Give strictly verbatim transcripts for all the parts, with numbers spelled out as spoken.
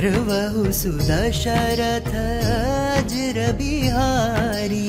द्रवहु सुदशरथ अजर बिहारी।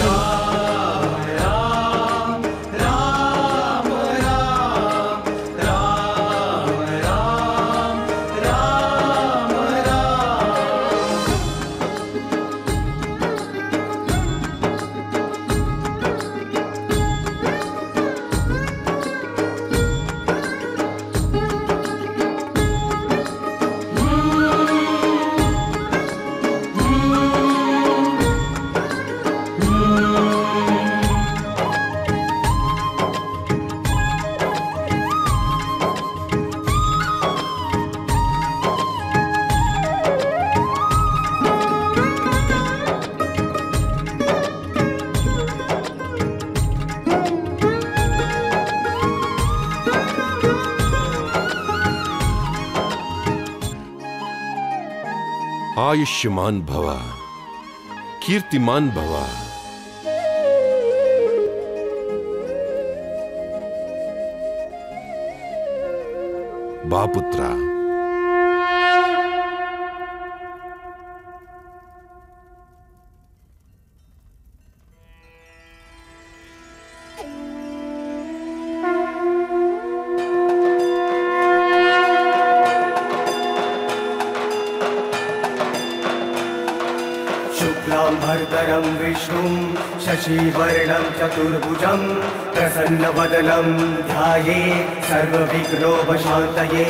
आयुष्मान भव, कीर्तिमान भव। बापुत्रा, भर्तरं विष्णुं शशिवर्णं चतुर्भुजं प्रसन्नवदनं ध्यायेत् सर्वविघ्नोपशान्तये।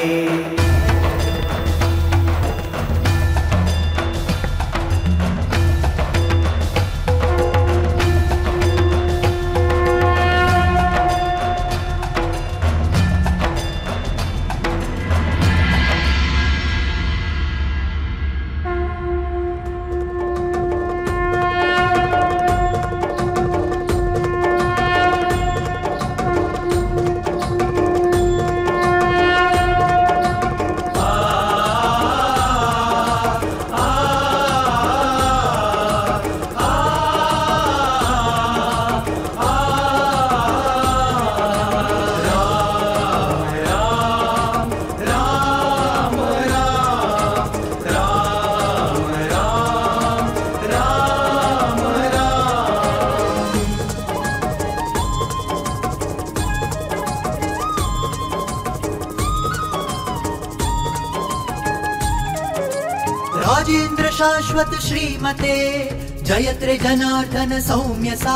राजेन्द्र शाश्वत श्रीमते जयत्रे जनार्दन सौम्य सा।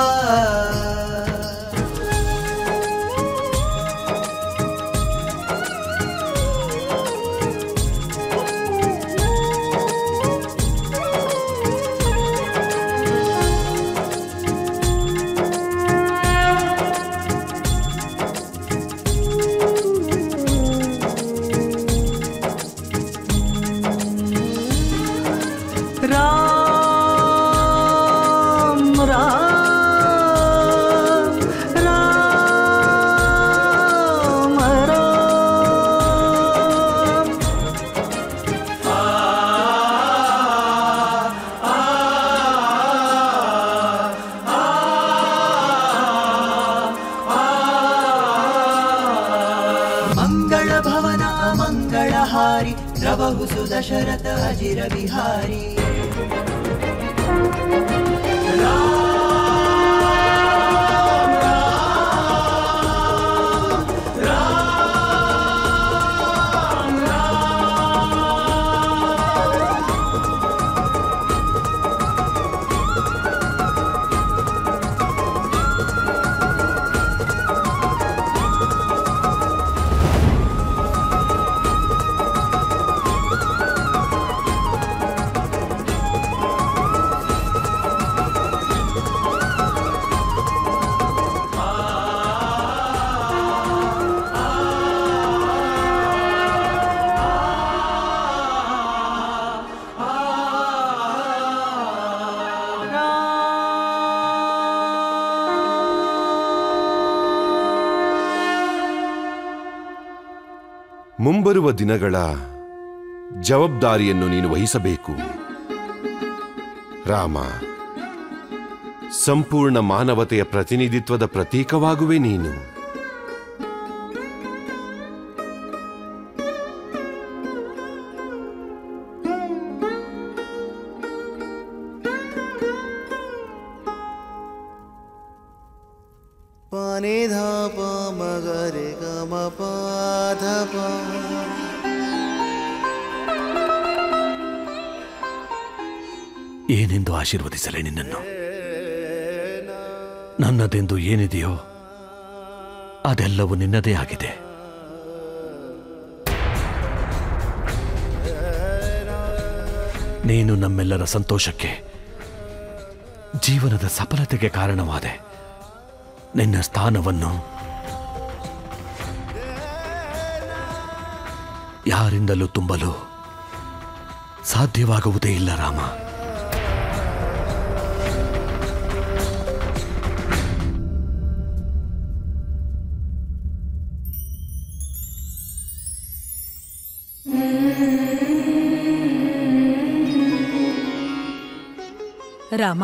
मंगलहारी द्रवहु सुदशरथ अजिर बिहारी। ಮುಂಬರುವ ದಿನಗಳ ಜವಾಬ್ದಾರಿಯನ್ನು ನೀನು ವಹಿಸಬೇಕು ರಾಮ. ಸಂಪೂರ್ಣ ಮಾನವತೆಯ ಪ್ರತಿನಿಧಿತ್ವದ ಪ್ರತೀಕವಾಗುವೆ ನೀನು. ನಿಧಾಪ ಮಗರೆ ಗಮಪ ಧಪ. ಏನೆಂದು ಆಶೀರ್ವದಿಸಲೇ ನಿನ್ನನ್ನು? ನನ್ನದೆಂದು ಏನಿದೆಯೋ ಅದೆಲ್ಲವೂ ನಿನ್ನದೇ ಆಗಿದೆ. ನೀನು ನಮ್ಮೆಲ್ಲರ ಸಂತೋಷಕ್ಕೆ, ಜೀವನದ ಸಫಲತೆಗೆ ಕಾರಣವಾದೆ. ನಿನ್ನ ಸ್ಥಾನವನ್ನು ಯಾರಿಂದಲೂ ತುಂಬಲು ಸಾಧ್ಯವಾಗುವುದೇ ಇಲ್ಲ ರಾಮ. ರಾಮ,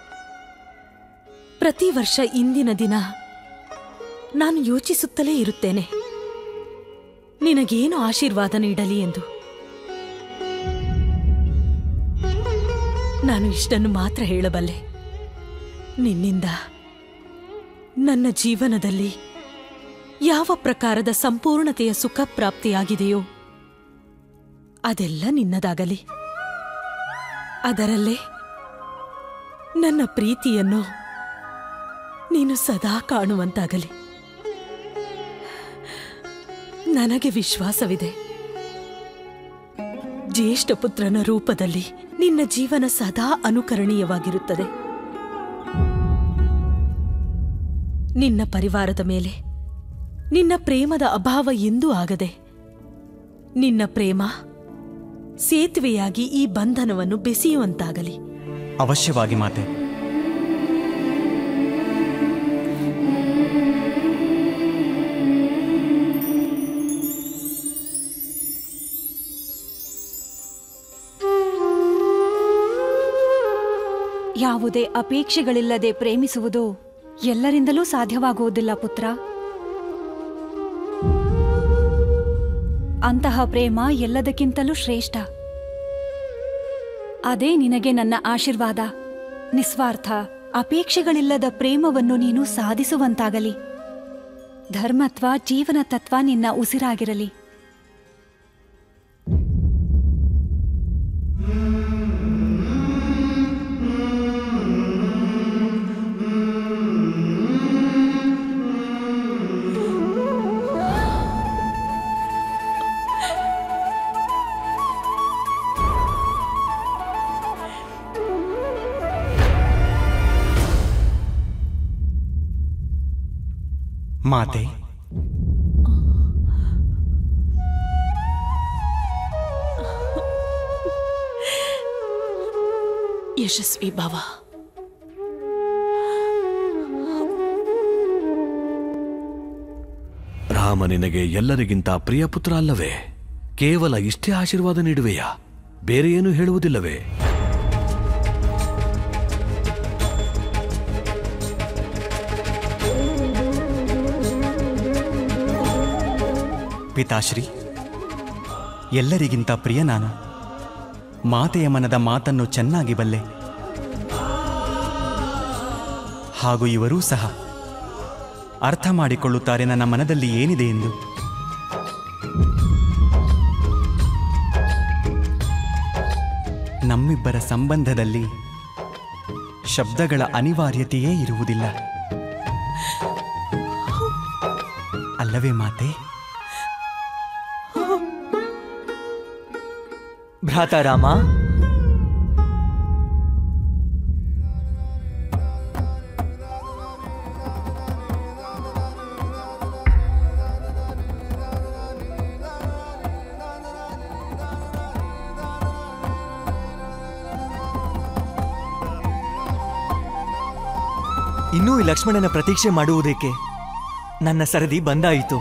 ಪ್ರತಿ ವರ್ಷ ಇಂದಿನ ದಿನ ನಾನು ಯೋಚಿಸುತ್ತಲೇ ಇರುತ್ತೇನೆ ನಿನಗೇನು ಆಶೀರ್ವಾದ ನೀಡಲಿ ಎಂದು. ನಾನು ಇಷ್ಟನ್ನು ಮಾತ್ರ ಹೇಳಬಲ್ಲೆ, ನಿನ್ನಿಂದ ನನ್ನ ಜೀವನದಲ್ಲಿ ಯಾವ ಪ್ರಕಾರದ ಸಂಪೂರ್ಣತೆಯ ಸುಖ ಪ್ರಾಪ್ತಿಯಾಗಿದೆಯೋ ಅದೆಲ್ಲ ನಿನ್ನದಾಗಲಿ. ಅದರಲ್ಲೇ ನನ್ನ ಪ್ರೀತಿಯನ್ನು ನೀನು ಸದಾ ಕಾಣುವಂತಾಗಲಿ. ನನಗೆ ವಿಶ್ವಾಸವಿದೆ, ಜ್ಯೇಷ್ಠ ಪುತ್ರನ ರೂಪದಲ್ಲಿ ನಿನ್ನ ಜೀವನ ಸದಾ ಅನುಕರಣೀಯವಾಗಿರುತ್ತದೆ. ನಿನ್ನ ಪರಿವಾರದ ಮೇಲೆ ನಿನ್ನ ಪ್ರೇಮದ ಅಭಾವ ಎಂದೂ ಆಗದೆ, ನಿನ್ನ ಪ್ರೇಮ ಸೇತುವೆಯಾಗಿ ಈ ಬಂಧನವನ್ನು ಬೆಸೆಯುವಂತಾಗಲಿ. ಅವಶ್ಯವಾಗಿ ಮಾತೆ. ಯಾವುದೇ ಅಪೇಕ್ಷೆಗಳಿಲ್ಲದೆ ಪ್ರೇಮಿಸುವುದು ಎಲ್ಲರಿಂದಲೂ ಸಾಧ್ಯವಾಗುವುದಿಲ್ಲ ಪುತ್ರ. ಅಂತಹ ಪ್ರೇಮ ಎಲ್ಲದಕ್ಕಿಂತಲೂ ಶ್ರೇಷ್ಠ. ಅದೇ ನಿನಗೆ ನನ್ನ ಆಶೀರ್ವಾದ. ನಿಸ್ವಾರ್ಥ ಅಪೇಕ್ಷೆಗಳಿಲ್ಲದ ಪ್ರೇಮವನ್ನು ನೀನು ಸಾಧಿಸುವಂತಾಗಲಿ. ಧರ್ಮತ್ವ ಜೀವನ ತತ್ವ ನಿನ್ನ ಉಸಿರಾಗಿರಲಿ. ಮಾತೆ, ಯಶಸ್ವಿ ಭವ. ರಾಮ ನಿನಗೆ ಎಲ್ಲರಿಗಿಂತ ಪ್ರಿಯ ಪುತ್ರ ಅಲ್ಲವೇ? ಕೇವಲ ಇಷ್ಟೇ ಆಶೀರ್ವಾದ ನೀಡುವೆಯಾ? ಬೇರೆ ಏನು ಹೇಳುವುದಿಲ್ಲವೇ? ಪಿತಾಶ್ರೀ, ಎಲ್ಲರಿಗಿಂತ ಪ್ರಿಯ ನಾನು. ಮಾತೆಯ ಮನದ ಮಾತನ್ನು ಚೆನ್ನಾಗಿ ಬಲ್ಲೆ. ಹಾಗೂ ಇವರೂ ಸಹ ಅರ್ಥ ಮಾಡಿಕೊಳ್ಳುತ್ತಾರೆ ನನ್ನ ಮನದಲ್ಲಿ ಏನಿದೆ ಎಂದು. ನಮ್ಮಿಬ್ಬರ ಸಂಬಂಧದಲ್ಲಿ ಶಬ್ದಗಳ ಅನಿವಾರ್ಯತೆಯೇ ಇರುವುದಿಲ್ಲ, ಅಲ್ಲವೇ ಮಾತೆ? ಭ್ರಾತ ರಾಮ, ಇನ್ನೂ ಈ ಲಕ್ಷ್ಮಣನ ಪ್ರತೀಕ್ಷೆ ಮಾಡುವುದಕ್ಕೆ ನನ್ನ ಸರದಿ ಬಂದಾಯಿತು.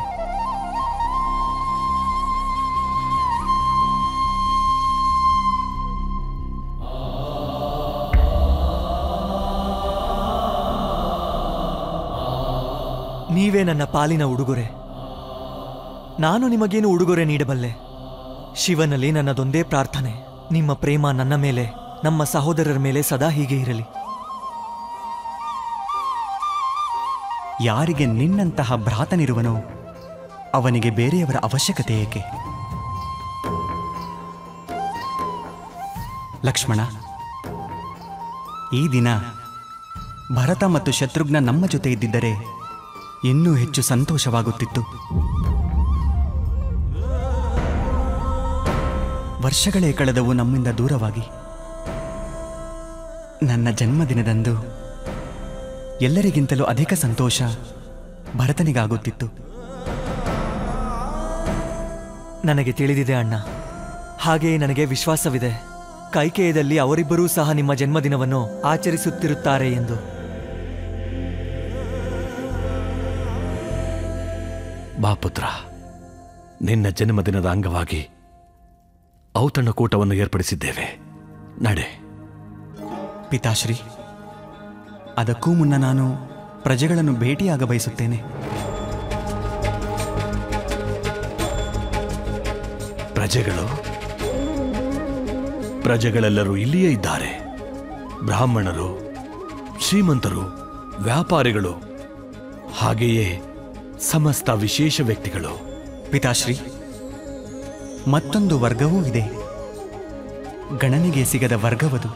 ನೀವೇ ನನ್ನ ಪಾಲಿನ ಉಡುಗೊರೆ. ನಾನು ನಿಮಗೇನು ಉಡುಗೊರೆ ನೀಡಬಲ್ಲೆ? ಶಿವನಲ್ಲಿ ನನ್ನದೊಂದೇ ಪ್ರಾರ್ಥನೆ, ನಿಮ್ಮ ಪ್ರೇಮ ನನ್ನ ಮೇಲೆ, ನಮ್ಮ ಸಹೋದರರ ಮೇಲೆ ಸದಾ ಹೀಗೆ ಇರಲಿ. ಯಾರಿಗೆ ನಿನ್ನಂತಹ ಭ್ರಾತನಿರುವನೋ ಅವನಿಗೆ ಬೇರೆಯವರ ಅವಶ್ಯಕತೆ ಏಕೆ? ಲಕ್ಷ್ಮಣ, ಈ ದಿನ ಭರತ ಮತ್ತು ಶತ್ರುಘ್ನ ನಮ್ಮ ಜೊತೆ ಇದ್ದಿದ್ದರೆ ಇನ್ನೂ ಹೆಚ್ಚು ಸಂತೋಷವಾಗುತ್ತಿತ್ತು. ವರ್ಷಗಳೇ ಕಳೆದವು ನಮ್ಮಿಂದ ದೂರವಾಗಿ. ನನ್ನ ಜನ್ಮದಿನದಂದು ಎಲ್ಲರಿಗಿಂತಲೂ ಅಧಿಕ ಸಂತೋಷ ಭರತನಿಗಾಗುತ್ತಿತ್ತು. ನನಗೆ ತಿಳಿದಿದೆ ಅಣ್ಣ. ಹಾಗೆಯೇ ನನಗೆ ವಿಶ್ವಾಸವಿದೆ, ಕೈಕೇಯದಲ್ಲಿ ಅವರಿಬ್ಬರೂ ಸಹ ನಿಮ್ಮ ಜನ್ಮದಿನವನ್ನು ಆಚರಿಸುತ್ತಿರುತ್ತಾರೆ ಎಂದು. ಬಾ ಪುತ್ರ, ನಿನ್ನ ಜನ್ಮದಿನದ ಅಂಗವಾಗಿ ಔತಣಕೂಟವನ್ನು ಏರ್ಪಡಿಸಿದ್ದೇವೆ. ನಡೆ. ಪಿತಾಶ್ರೀ, ಅದಕ್ಕೂ ಮುನ್ನ ನಾನು ಪ್ರಜೆಗಳನ್ನು ಭೇಟಿಯಾಗ ಬಯಸುತ್ತೇನೆ. ಪ್ರಜೆಗಳು? ಪ್ರಜೆಗಳೆಲ್ಲರೂ ಇಲ್ಲಿಯೇ ಇದ್ದಾರೆ. ಬ್ರಾಹ್ಮಣರು, ಶ್ರೀಮಂತರು, ವ್ಯಾಪಾರಿಗಳು, ಹಾಗೆಯೇ ಸಮಸ್ತ ವಿಶೇಷ ವ್ಯಕ್ತಿಗಳು. ಪಿತಾಶ್ರೀ, ಮತ್ತೊಂದು ವರ್ಗವೂ ಇದೆ. ಗಣನೆಗೆ ಸಿಗದ ವರ್ಗವದು.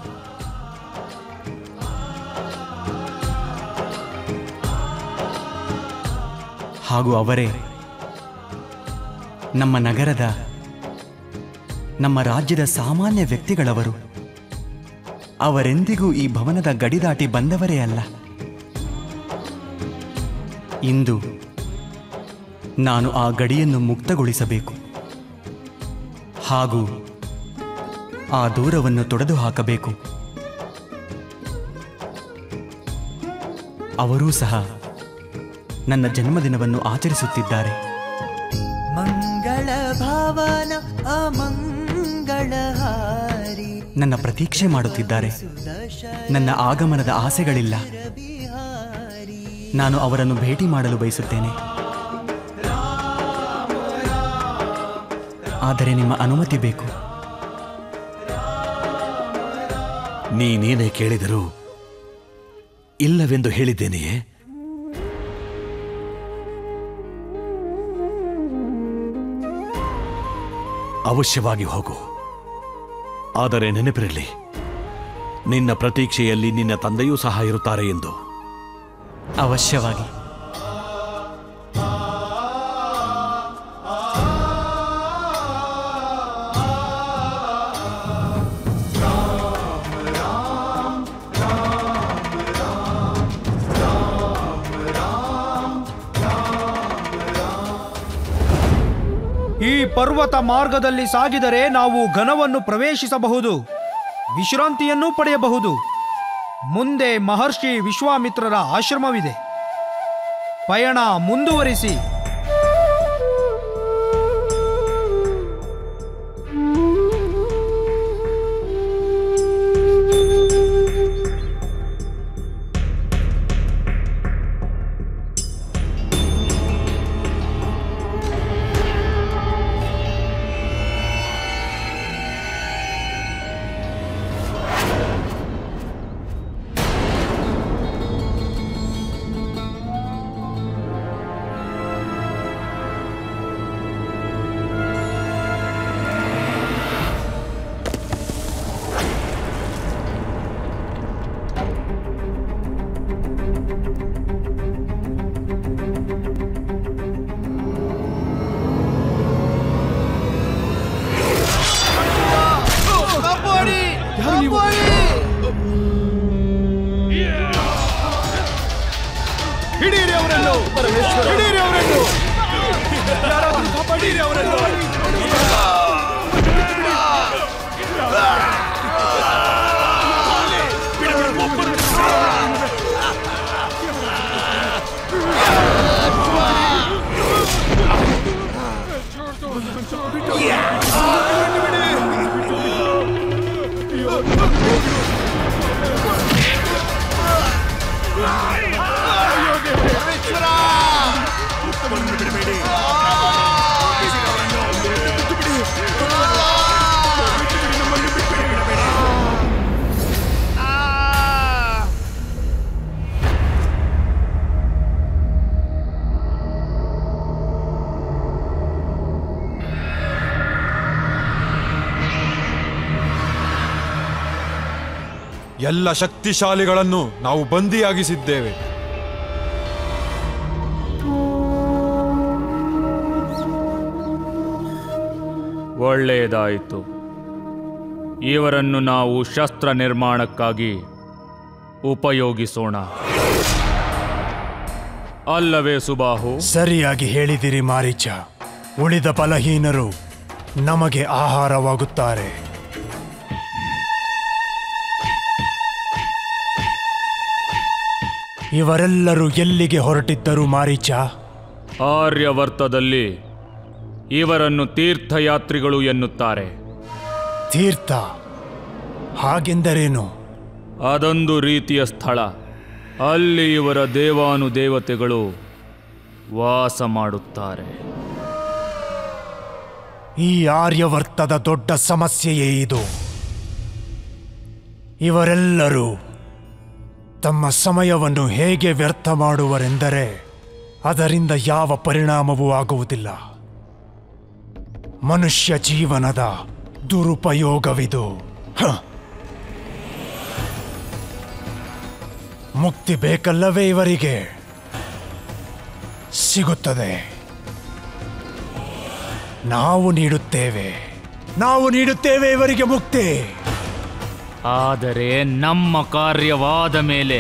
ಹಾಗೂ ಅವರೇ ನಮ್ಮ ನಗರದ, ನಮ್ಮ ರಾಜ್ಯದ ಸಾಮಾನ್ಯ ವ್ಯಕ್ತಿಗಳವರು. ಅವರೆಂದಿಗೂ ಈ ಭವನದ ಗಡಿ ದಾಟಿ ಬಂದವರೇ ಅಲ್ಲ. ಇಂದು ನಾನು ಆ ಗಡಿಯನ್ನು ಮುಕ್ತಗೊಳಿಸಬೇಕು ಹಾಗೂ ಆ ದೂರವನ್ನು ತೊಡೆದು ಹಾಕಬೇಕು. ಅವರೂ ಸಹ ನನ್ನ ಜನ್ಮದಿನವನ್ನು ಆಚರಿಸುತ್ತಿದ್ದಾರೆ. ಮಂಗಳ ಭಾವನ ಅಮಂಗಳಹಾರಿ, ನನ್ನ ಪ್ರತೀಕ್ಷೆ ಮಾಡುತ್ತಿದ್ದಾರೆ. ನನ್ನ ಆಗಮನದ ಆಸೆಗಳಿಲ್ಲ. ನಾನು ಅವರನ್ನು ಭೇಟಿ ಮಾಡಲು ಬಯಸುತ್ತೇನೆ. ಆದರೆ ನಿಮ್ಮ ಅನುಮತಿ ಬೇಕು. ನೀನೇನೇ ಕೇಳಿದರೂ ಇಲ್ಲವೆಂದು ಹೇಳಿದ್ದೇನೆಯೇ? ಅವಶ್ಯವಾಗಿ ಹೋಗು. ಆದರೆ ನೆನಪಿರಲಿ, ನಿನ್ನ ಪ್ರತೀಕ್ಷೆಯಲ್ಲಿ ನಿನ್ನ ತಂದೆಯೂ ಸಹ ಇರುತ್ತಾರೆ ಎಂದು. ಅವಶ್ಯವಾಗಿ. ಈ ಪರ್ವತ ಮಾರ್ಗದಲ್ಲಿ ಸಾಗಿದರೆ ನಾವು ಘನವನ್ನು ಪ್ರವೇಶಿಸಬಹುದು, ವಿಶ್ರಾಂತಿಯನ್ನೂ ಪಡೆಯಬಹುದು. ಮುಂದೆ ಮಹರ್ಷಿ ವಿಶ್ವಾಮಿತ್ರರ ಆಶ್ರಮವಿದೆ. ಪಯಣ ಮುಂದುವರಿಸಿ. ಹಿಡೀರಿ ಅವರನ್ನು, ಹಿಡೀರಿ ಅವರನ್ನು, ಹಿಡೀರಿ ಅವರನ್ನು. ಎಲ್ಲ ಶಕ್ತಿಶಾಲಿಗಳನ್ನು ನಾವು ಬಂದಿಯಾಗಿಸಿದ್ದೇವೆ. ಒಳ್ಳೆಯದಾಯಿತು. ಇವರನ್ನು ನಾವು ಶಸ್ತ್ರ ನಿರ್ಮಾಣಕ್ಕಾಗಿ ಉಪಯೋಗಿಸೋಣ, ಅಲ್ಲವೇ ಸುಬಾಹು? ಸರಿಯಾಗಿ ಹೇಳಿದಿರಿ ಮಾರೀಚ. ಉಳಿದ ಬಲಹೀನರು ನಮಗೆ ಆಹಾರವಾಗುತ್ತಾರೆ. ಇವರೆಲ್ಲರೂ ಎಲ್ಲಿಗೆ ಹೊರಟಿದ್ದರು ಮಾರೀಚ? ಆರ್ಯವರ್ತದಲ್ಲಿ ಇವರನ್ನು ತೀರ್ಥಯಾತ್ರಿಗಳು ಎನ್ನುತ್ತಾರೆ. ತೀರ್ಥ ಹಾಗೆಂದರೇನು? ಅದೊಂದು ರೀತಿಯ ಸ್ಥಳ. ಅಲ್ಲಿ ಇವರ ದೇವಾನುದೇವತೆಗಳು ವಾಸ ಮಾಡುತ್ತಾರೆ. ಈ ಆರ್ಯವರ್ತದ ದೊಡ್ಡ ಸಮಸ್ಯೆಯೇ ಇದು. ಇವರೆಲ್ಲರೂ ತಮ್ಮ ಸಮಯವನ್ನು ಹೇಗೆ ವ್ಯರ್ಥ ಮಾಡುವರೆಂದರೆ ಅದರಿಂದ ಯಾವ ಪರಿಣಾಮವೂ ಆಗುವುದಿಲ್ಲ. ಮನುಷ್ಯ ಜೀವನದ ದುರುಪಯೋಗವಿದು. ಮುಕ್ತಿ ಬೇಕಲ್ಲವೇ ಇವರಿಗೆ? ಸಿಗುತ್ತದೆ. ನಾವು ನೀಡುತ್ತೇವೆ ನಾವು ನೀಡುತ್ತೇವೆ ಇವರಿಗೆ ಮುಕ್ತಿ. ಆದರೆ ನಮ್ಮ ಕಾರ್ಯವಾದ ಮೇಲೆ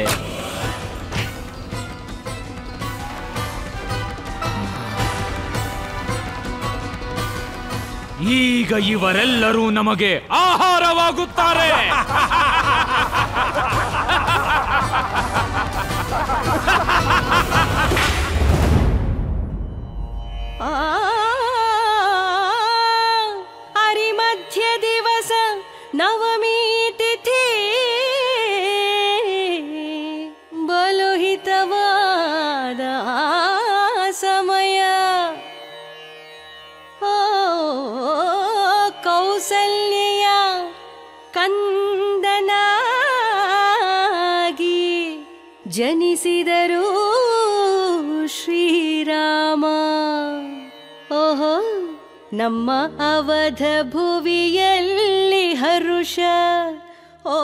ಈಗ ಇವರೆಲ್ಲರೂ ನಮಗೆ ಆಹಾರವಾಗುತ್ತಾರೆ. ಹರಿಮಧ್ಯ ದಿವಸ ನವಮಿ ತಿಥಿ ಬಲುಹಿತವಾದ ಸಮಯ. ಕೌಸಲ್ಯ ಕಂದನಾಗಿ ಜನಿಸಿದರು ಶ್ರೀರಾಮ. ಓಹೋ, ನಮ್ಮ ಅವಧ ಭುವಿಯಲ್ಲಿ ಹರುಷ. ಓ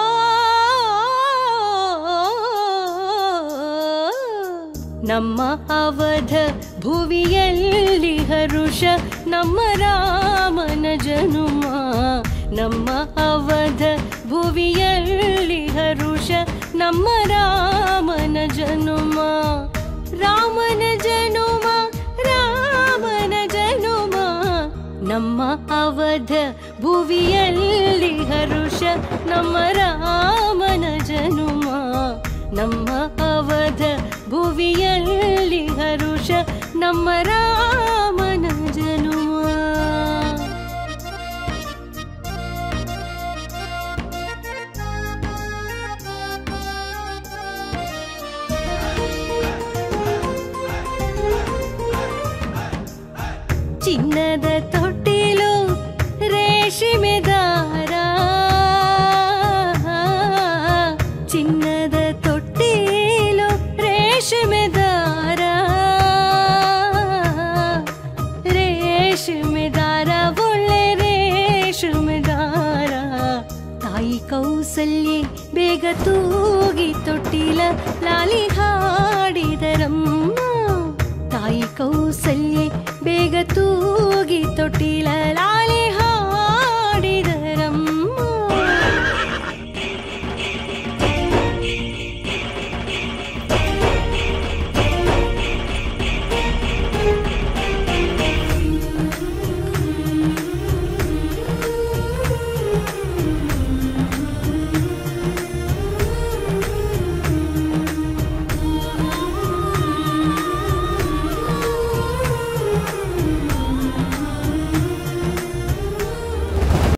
ನಮ್ಮ ಅವಧ ಭುವಿಯಲ್ಲಿ ಹರುಷ, ನಮ್ಮ ರಾಮನ ಜನುಮ. ನಮ್ಮ ಅವಧ ಭುವಿಯಲ್ಲಿ ಹರುಷ, ನಮ್ಮ ರಾಮನ ಜನುಮ. ರಾಮನ ಜನುಮ ರಾಮನ ಜನುಮ. ನಮ್ಮ ಅವಧ ಭುವಿಯಲ್ಲಿ ಹರುಷ, ನಮ್ಮ ರಾಮನ ಜನುಮ. ನಮ್ಮ ಅವಧ ಭುವಿಯಲ್ಲಿ ಹರುಷ, ನಮ್ಮ ರಾಮನ ಜನುಮ. ಚಿನ್ನದ ತೊಟ್ಟಿಲು ರೇಷ್ಮೆ ದಾರ, ಚಿನ್ನದ ತೊಟ್ಟಿಲು ರೇಷ್ಮೆ ದಾರ, ರೇಷ್ಮೆ ದಾರ ಒಳ್ಳೆ ರೇಷ್ಮೆ ದಾರ. ತಾಯಿ ಕೌಸಲ್ಯೆ ಬೇಗ ತೂಗಿ ತೊಟ್ಟಿಲ ಲಾಲಿ ಹಾಡಿದರಮ್ಮ. ತಾಯಿ ಕೌಸಲ್ಯೆ ಬೇಗ ತೂಗಿ ತೊಟ್ಟಿಲ ಲಾಲಿ